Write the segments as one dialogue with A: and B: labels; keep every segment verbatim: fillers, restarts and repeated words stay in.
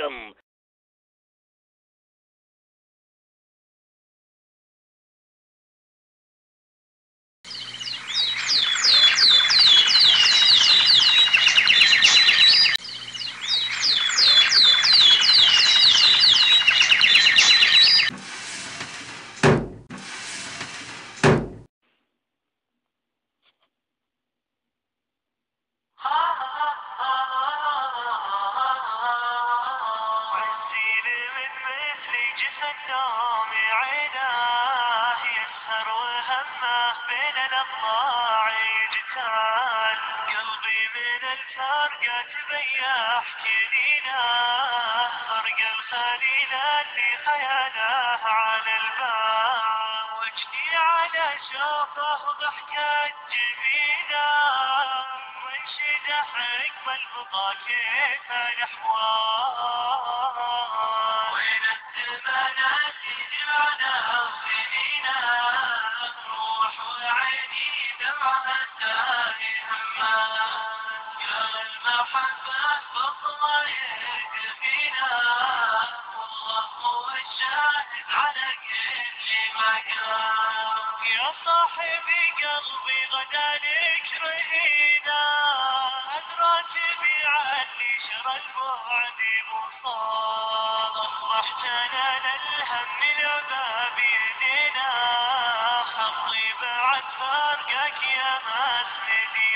A: الدم.
B: النوم عيناه يسهر وهمه بين الأضلاع يجتال، قلبي من الفرقة تبيح كنينه، فرق الخليل اللي خياله على البال، وجدي على شوفه ضحكة جميله، وانشده حكم البقا كيف الأحوال. روح وعيني دمعها تاني همها، يا المحبة فضل يكفينا، والله هو الشاهد على كل ما قال. يا صاحبي قلبي غدا لك رهينا، أدرى تبيع اللي شرى البعد بوصال، أصبحتنا للهم لعبة بيدنا، خطي بعد فرقك يا مسندي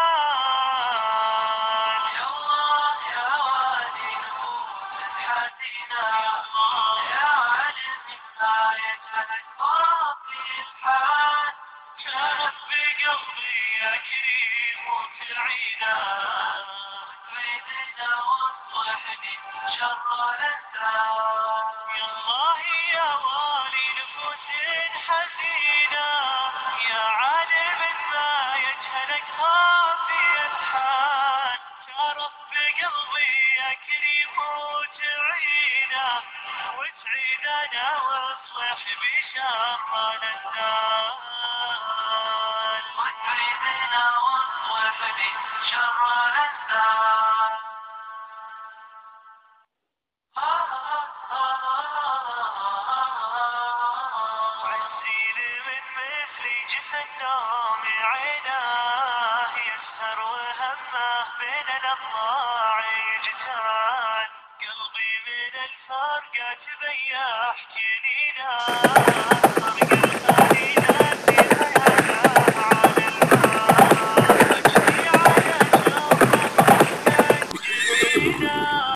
B: مال. يا الله يا وادي نفوس حزينة، يا علم ما يجهلك باقي الحال، شرف بقلبي يا كريم وتعينا، تريدنا وتصلحني شر الأنسان. يا الله يا والي نفوس حزينة، يا عالم ما يجهلك خافي الحال، شرف بقلبي يا كريم وتعينا، وتعيننا واصلح بشر الأنسان، وتعيننا واصلح بشر الأنسان. عسيل من مثلي جف النوم عيناه يسهر وهمه بين الأضلاع يجتال، قلبي من الفرقة تبيح كنينه.